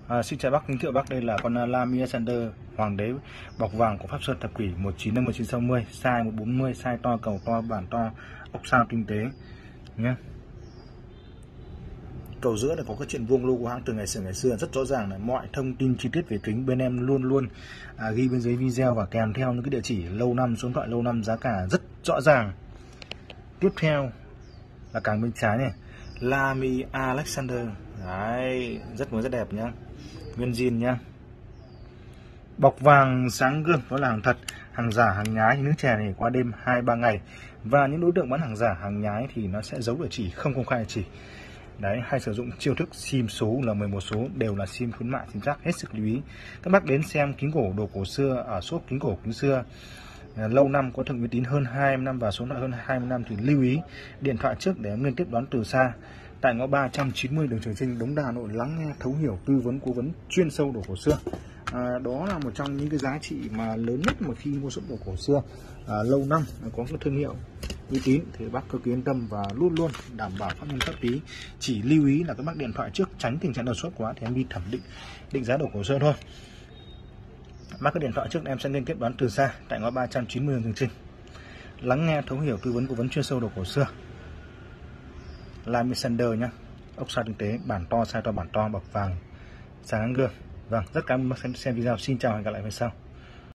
Xin chào bác, kính thưa bác, đây là con Lamia Sander hoàng đế bọc vàng của Pháp Sơn thập kỷ 1950-1960, size 140, size to, cầu to, bản to, ốc sao tinh tế nhé. Cầu giữa này có cái chuyện vuông logo hãng từ ngày xưa rất rõ ràng này. Mọi thông tin chi tiết về kính bên em luôn luôn ghi bên dưới video và kèm theo những cái địa chỉ lâu năm, số điện thoại lâu năm, giá cả rất rõ ràng. Tiếp theo là càng bên trái này, Lamia Alexander. Đấy, rất mới, rất đẹp nhá, nguyên zin nhá, bọc vàng sáng gương, đó là hàng thật. Hàng giả, hàng nhái thì nước chè này qua đêm 2-3 ngày, và những đối tượng bán hàng giả, hàng nhái thì nó sẽ giấu địa chỉ, không công khai địa chỉ. Đấy, hay sử dụng chiêu thức sim số là 11 số, đều là sim khuyến mại, chính xác, hết sức lưu ý. Các bác đến xem kính cổ, đồ cổ xưa ở shop kính cổ kính xưa lâu năm, có thương uy tín hơn 20 năm và số lượng hơn 20 năm thì lưu ý điện thoại trước để liên tiếp đón từ xa. Tại ngõ 390 đường Trường Chinh, Đống Đa, Hà Nội, lắng nghe, thấu hiểu, tư vấn, cố vấn chuyên sâu đồ cổ xưa. Đó là một trong những cái giá trị mà lớn nhất mà khi mua sắm đồ cổ xưa lâu năm, có cái thương hiệu uy tín thì bác cực kỳ yên tâm và luôn luôn đảm bảo pháp nhân pháp lý. Chỉ lưu ý là các bác điện thoại trước, tránh tình trạng đột xuất quá thì em đi thẩm định giá đồ cổ xưa thôi. Bác cái điện thoại trước em sẽ liên kết bán từ xa tại ngõ 390 đường Trường Chinh, lắng nghe, thấu hiểu, tư vấn, cố vấn chuyên sâu đồ cổ xưa. Lamia Sander nhá, ốc sao tinh tế, bản to, size to, bản to, bọc vàng sáng gương. Vâng, rất cảm ơn bác xem video. Xin chào và hẹn gặp lại về sau.